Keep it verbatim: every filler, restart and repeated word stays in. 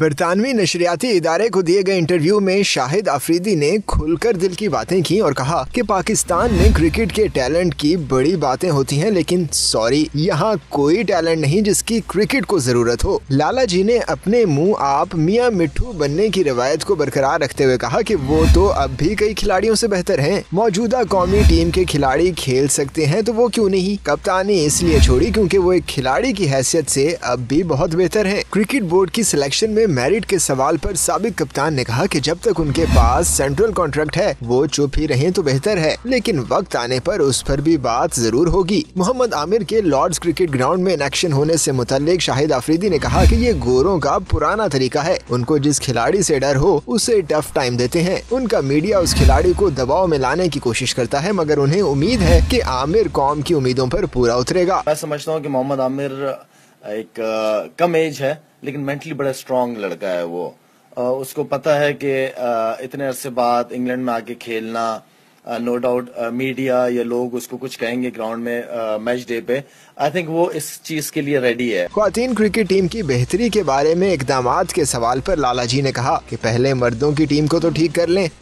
बरतानवी नशरियाती इदारे को दिए गए इंटरव्यू में शाहिद अफरीदी ने खुलकर दिल की बातें की और कहा कि पाकिस्तान में क्रिकेट के टैलेंट की बड़ी बातें होती हैं, लेकिन सॉरी, यहाँ कोई टैलेंट नहीं जिसकी क्रिकेट को जरूरत हो। लाला जी ने अपने मुंह आप मियां मिट्ठू बनने की रवायत को बरकरार रखते हुए कहा कि वो तो अब भी कई खिलाड़ियों से बेहतर हैं। मौजूदा कौमी टीम के खिलाड़ी खेल सकते हैं तो वो क्यों नहीं। कप्तानी इसलिए छोड़ी क्योंकि वो एक खिलाड़ी की हैसियत से अब भी बहुत बेहतर हैं। क्रिकेट बोर्ड की सिलेक्शन में मेरिट के सवाल पर साबिक कप्तान ने कहा कि जब तक उनके पास सेंट्रल कॉन्ट्रैक्ट है वो चुप ही रहें तो बेहतर है, लेकिन वक्त आने पर उस पर भी बात जरूर होगी। मोहम्मद आमिर के लॉर्ड्स क्रिकेट ग्राउंड में इनेक्शन होने से मुताल्लिक शाहिद अफरीदी ने कहा कि ये गोरों का पुराना तरीका है, उनको जिस खिलाड़ी से डर हो उसे टफ टाइम देते हैं। उनका मीडिया उस खिलाड़ी को दबाव में लाने की कोशिश करता है, मगर उन्हें उम्मीद है कि आमिर कौम की उम्मीदों पर पूरा उतरेगा। मैं समझता हूँ कि मोहम्मद आमिर एक आ, कम एज है लेकिन मेंटली बड़ा स्ट्रांग लड़का है। वो आ, उसको पता है कि आ, इतने अरसे बाद इंग्लैंड में आके खेलना, नो डाउट मीडिया या लोग उसको कुछ कहेंगे ग्राउंड में मैच डे पे। आई थिंक वो इस चीज के लिए रेडी है। ख्वातीन क्रिकेट टीम की बेहतरी के बारे में इकदामात के सवाल पर लाला जी ने कहा कि पहले मर्दों की टीम को तो ठीक कर लें,